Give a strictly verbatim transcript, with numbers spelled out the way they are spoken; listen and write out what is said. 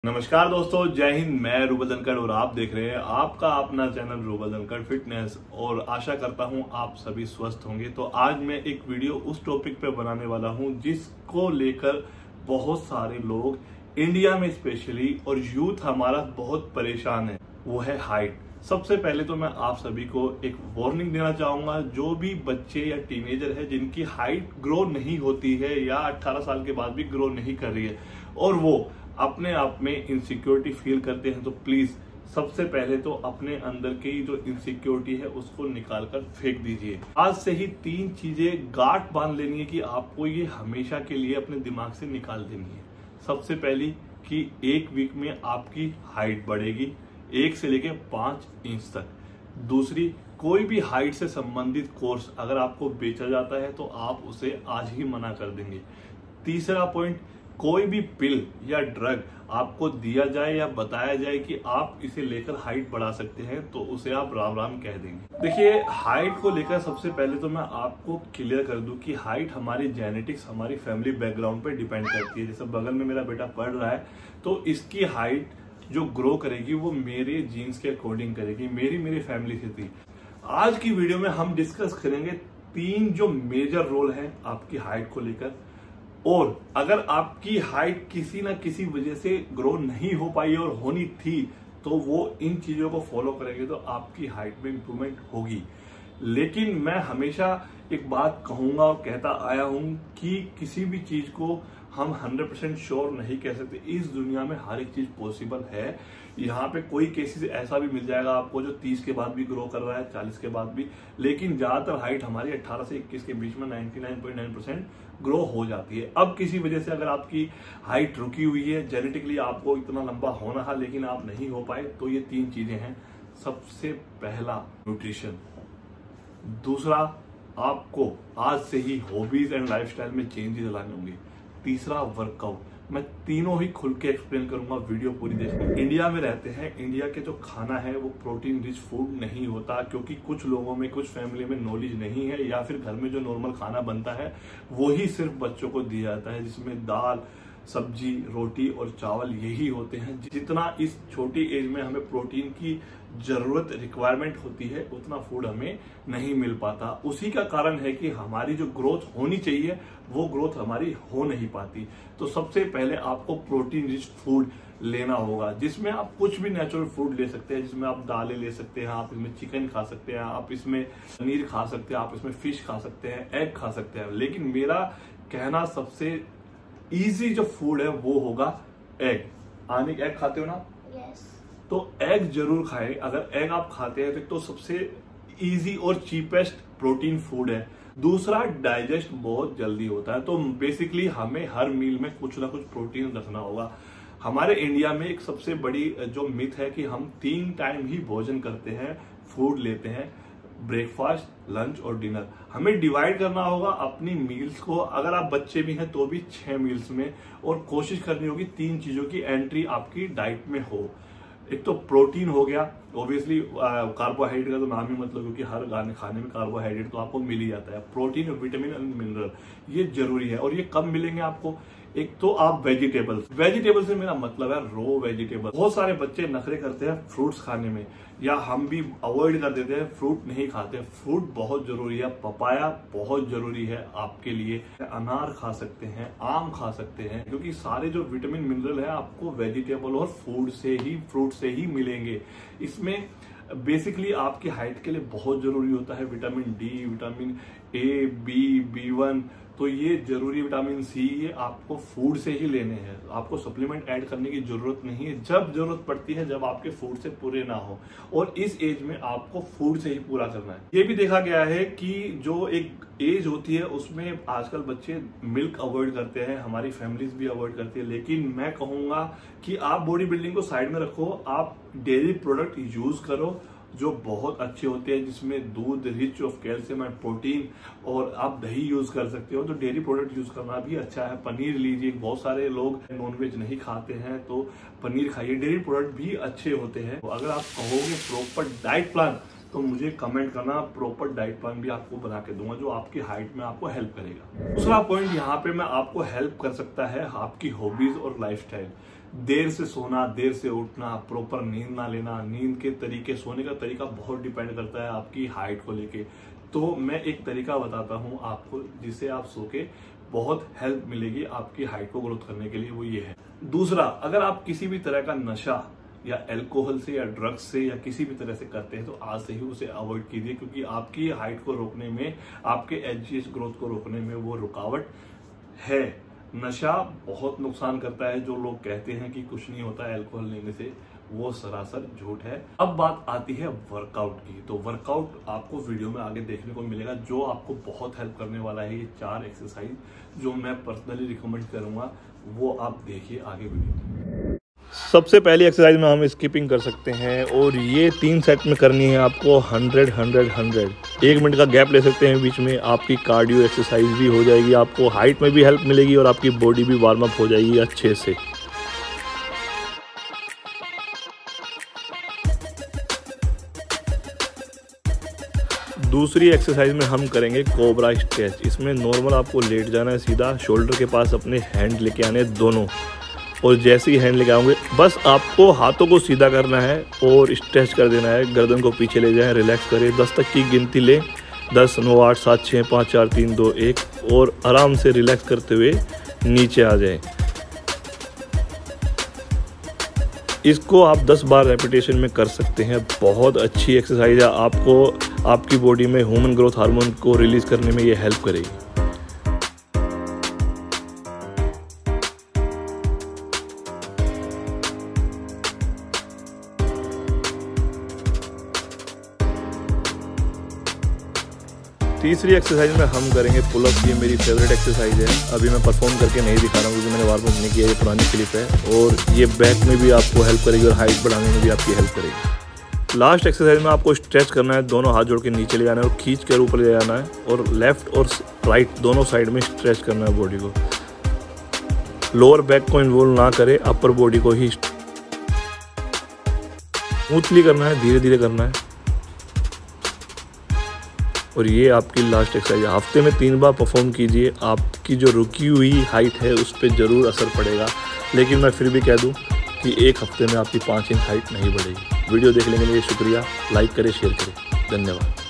नमस्कार दोस्तों, जय हिंद। मैं रूबल धनखड़ और आप देख रहे हैं आपका अपना चैनल रूबल धनखड़ फिटनेस। और आशा करता हूं आप सभी स्वस्थ होंगे। तो आज मैं एक वीडियो उस टॉपिक पे बनाने वाला हूं जिसको लेकर बहुत सारे लोग इंडिया में स्पेशली और यूथ हमारा बहुत परेशान है, वो है हाइट। सबसे पहले तो मैं आप सभी को एक वार्निंग देना चाहूंगा, जो भी बच्चे या टीनेजर है जिनकी हाइट ग्रो नहीं होती है या अठारह साल के बाद भी ग्रो नहीं कर रही है और वो अपने आप में इनसिक्योरिटी फील करते हैं, तो प्लीज सबसे पहले तो अपने अंदर की जो इनसिक्योरिटी है उसको निकाल कर फेंक दीजिए। आज से ही तीन चीजें गांठ बांध लेनी है कि आपको ये हमेशा के लिए अपने दिमाग से निकाल देनी है। सबसे पहली कि एक वीक में आपकी हाइट बढ़ेगी एक से लेके पांच इंच तक। दूसरी, कोई भी हाइट से संबंधित कोर्स अगर आपको बेचा जाता है तो आप उसे आज ही मना कर देंगे। तीसरा पॉइंट, कोई भी पिल या ड्रग आपको दिया जाए या बताया जाए कि आप इसे लेकर हाइट बढ़ा सकते हैं तो उसे आप राम राम कह देंगे। देखिए, हाइट को लेकर सबसे पहले तो मैं आपको क्लियर कर दूं कि हाइट हमारी जेनेटिक्स, हमारी फैमिली बैकग्राउंड पे डिपेंड करती है। जैसे बगल में मेरा बेटा पढ़ रहा है तो इसकी हाइट जो ग्रो करेगी वो मेरे जीन्स के अकॉर्डिंग करेगी, मेरी मेरी फैमिली से थी। आज की वीडियो में हम डिस्कस करेंगे तीन जो मेजर रोल है आपकी हाइट को लेकर। और अगर आपकी हाइट किसी ना किसी वजह से ग्रो नहीं हो पाई और होनी थी तो वो इन चीजों को फॉलो करेंगे तो आपकी हाइट में इंप्रूवमेंट होगी। लेकिन मैं हमेशा एक बात कहूंगा और कहता आया हूं कि किसी भी चीज को हम हंड्रेड परसेंट श्योर नहीं कह सकते। इस दुनिया में हर एक चीज पॉसिबल है। यहाँ पे कोई केसेस ऐसा भी मिल जाएगा आपको जो तीस के बाद भी ग्रो कर रहा है, चालीस के बाद भी। लेकिन ज्यादातर हाइट हमारी अठारह से इक्कीस के बीच में निन्यानवे पॉइंट नौ परसेंट ग्रो हो जाती है। अब किसी वजह से अगर आपकी हाइट रुकी हुई है, जेनेटिकली आपको इतना लंबा होना है लेकिन आप नहीं हो पाए, तो ये तीन चीजें हैं। सबसे पहला, न्यूट्रिशन। दूसरा, आपको आज से ही हॉबीज एंड लाइफस्टाइल में चेंजेस लाने होंगे। तीसरा, वर्कआउट। मैं तीनों ही खुल के एक्सप्लेन करूंगा, वीडियो पूरी देखिए। इंडिया में रहते हैं, इंडिया के जो खाना है वो प्रोटीन रिच फूड नहीं होता, क्योंकि कुछ लोगों में, कुछ फैमिली में नॉलेज नहीं है, या फिर घर में जो नॉर्मल खाना बनता है वो ही सिर्फ बच्चों को दिया जाता है, जिसमें दाल, सब्जी, रोटी और चावल यही होते हैं। जितना इस छोटी एज में हमें प्रोटीन की जरूरत, रिक्वायरमेंट होती है, उतना फूड हमें नहीं मिल पाता। उसी का कारण है कि हमारी जो ग्रोथ होनी चाहिए वो ग्रोथ हमारी हो नहीं पाती। तो सबसे पहले आपको प्रोटीन रिच फूड लेना होगा, जिसमें आप कुछ भी नेचुरल फूड ले सकते हैं, जिसमें आप दालें ले सकते हैं, आप इसमें चिकन खा सकते हैं, आप इसमें पनीर खा सकते हैं, आप इसमें फिश खा सकते हैं, एग खा सकते हैं। लेकिन मेरा कहना सबसे इजी जो फूड है वो होगा एग। आने एग खाते हो ना? yes. तो एग जरूर खाएं। अगर एग आप खाते हैं तो सबसे इजी और चीपेस्ट प्रोटीन फूड है। दूसरा, डाइजेस्ट बहुत जल्दी होता है। तो बेसिकली हमें हर मील में कुछ ना कुछ प्रोटीन रखना होगा। हमारे इंडिया में एक सबसे बड़ी जो मिथ है कि हम तीन टाइम ही भोजन करते हैं, फूड लेते हैं, ब्रेकफास्ट, लंच और डिनर। हमें डिवाइड करना होगा अपनी मील्स को। अगर आप बच्चे भी हैं तो भी छह मील्स में, और कोशिश करनी होगी तीन चीजों की एंट्री आपकी डाइट में हो। एक तो प्रोटीन हो गया, ऑब्वियसली कार्बोहाइड्रेट का तो नाम ही मतलब, क्योंकि हर गाने खाने में कार्बोहाइड्रेट तो आपको मिल ही जाता है। प्रोटीन, विटामिन एंड मिनरल ये जरूरी है। और ये कब मिलेंगे आपको? एक तो आप वेजिटेबल्स, वेजिटेबल से मेरा मतलब है रो वेजिटेबल। बहुत सारे बच्चे नखरे करते हैं फ्रूट्स खाने में, या हम भी अवॉइड कर देते हैं, फ्रूट नहीं खाते। फ्रूट बहुत जरूरी है, पपाया बहुत जरूरी है आपके लिए। अनार खा सकते हैं, आम खा सकते हैं, क्योंकि सारे जो विटामिन मिनरल है आपको वेजिटेबल और फूड से ही, फ्रूट से ही मिलेंगे। इसमें बेसिकली आपकी हाइट के लिए बहुत जरूरी होता है vitamin D, vitamin A, B, B one. तो ये जरूरी विटामिन सी ये आपको फूड से ही लेने हैं। आपको सप्लीमेंट ऐड करने की जरूरत नहीं है। जब जरूरत पड़ती है, जब आपके फूड से पूरे ना हो, और इस एज में आपको फूड से ही पूरा करना है। ये भी देखा गया है कि जो एक एज होती है उसमें आजकल बच्चे मिल्क अवॉइड करते हैं, हमारी फैमिलीज भी अवॉइड करती है। लेकिन मैं कहूंगा कि आप बॉडी बिल्डिंग को साइड में रखो, आप डेयरी प्रोडक्ट यूज करो जो बहुत अच्छे होते हैं, जिसमें दूध rich of calcium and protein, और आप दही यूज कर सकते हो। तो डेयरी प्रोडक्ट यूज करना भी अच्छा है। पनीर लीजिए, बहुत सारे लोग नॉनवेज नहीं खाते हैं तो पनीर खाइए, डेयरी प्रोडक्ट भी अच्छे होते हैं। तो अगर आप कहोगे प्रॉपर डाइट प्लान तो मुझे कमेंट करना, प्रॉपर डाइट प्लान भी आपको बना के दूंगा जो आपकी हाइट में आपको हेल्प करेगा। दूसरा पॉइंट यहाँ पे मैं आपको हेल्प कर सकता है आपकी हॉबीज और लाइफस्टाइल। देर से सोना, देर से उठना, प्रॉपर नींद ना लेना, नींद के तरीके, सोने का तरीका बहुत डिपेंड करता है आपकी हाइट को लेके। तो मैं एक तरीका बताता हूँ आपको जिससे आप सो के बहुत हेल्प मिलेगी आपकी हाइट को ग्रोथ करने के लिए, वो ये है। दूसरा, अगर आप किसी भी तरह का नशा या अल्कोहल से या ड्रग्स से या किसी भी तरह से करते हैं तो आज से ही उसे अवॉइड कीजिए, क्योंकि आपकी हाइट को रोकने में, आपके एचजीएच ग्रोथ को रोकने में वो रुकावट है। नशा बहुत नुकसान करता है। जो लोग कहते हैं कि कुछ नहीं होता है अल्कोहल लेने से, वो सरासर झूठ है। अब बात आती है वर्कआउट की। तो वर्कआउट आपको वीडियो में आगे देखने को मिलेगा जो आपको बहुत हेल्प करने वाला है। ये चार एक्सरसाइज जो मैं पर्सनली रिकमेंड करूंगा वो आप देखिए आगे वीडियो में। सबसे पहली एक्सरसाइज में हम स्किपिंग कर सकते हैं और ये तीन सेट में करनी है आपको। हंड्रेड हंड्रेड हंड्रेड एक मिनट का गैप ले सकते हैं बीच में। आपकी कार्डियो एक्सरसाइज भी हो जाएगी, आपको हाइट में भी हेल्प मिलेगी और आपकी बॉडी भी वार्म अप हो जाएगी अच्छे से। दूसरी एक्सरसाइज में हम करेंगे कोबरा स्ट्रेच। इसमें नॉर्मल आपको लेट जाना है, सीधा शोल्डर के पास अपने हैंड लेके आने दोनों, और जैसे ही हैंड लेके आओगे बस आपको हाथों को सीधा करना है और स्ट्रेच कर देना है। गर्दन को पीछे ले जाएं, रिलैक्स करें, दस तक की गिनती लें, दस, नौ, आठ, सात, छः, पाँच, चार, तीन, दो, एक, और आराम से रिलैक्स करते हुए नीचे आ जाएं। इसको आप दस बार रेपिटेशन में कर सकते हैं। बहुत अच्छी एक्सरसाइज है, आपको आपकी बॉडी में ह्यूमन ग्रोथ हार्मोन को रिलीज करने में ये हेल्प करेगी। तीसरी एक्सरसाइज में हम करेंगे पुलअप। ये मेरी फेवरेट एक्सरसाइज है। अभी मैं परफॉर्म करके नहीं दिखा रहा हूँ क्योंकि मैंने वार्म अप नहीं किया, ये पुरानी क्लिप है। और ये बैक में भी आपको हेल्प करेगी और हाइट बढ़ाने में भी आपकी हेल्प करेगी। लास्ट एक्सरसाइज में आपको स्ट्रेच करना है, दोनों हाथ जोड़ के नीचे ले जाना है और खींच कर ऊपर ले जाना है, और लेफ्ट और राइट दोनों साइड में स्ट्रेच करना है बॉडी को। लोअर बैक को इन्वॉल्व ना करे, अपर बॉडी को ही स्मूथली करना है, धीरे धीरे करना है। और ये आपकी लास्ट एक्सरसाइज है। हफ्ते में तीन बार परफॉर्म कीजिए। आपकी जो रुकी हुई हाइट है उस पर ज़रूर असर पड़ेगा, लेकिन मैं फिर भी कह दूं कि एक हफ्ते में आपकी पाँच इंच हाइट नहीं बढ़ेगी। वीडियो देखने के लिए शुक्रिया। लाइक करें, शेयर करें। धन्यवाद।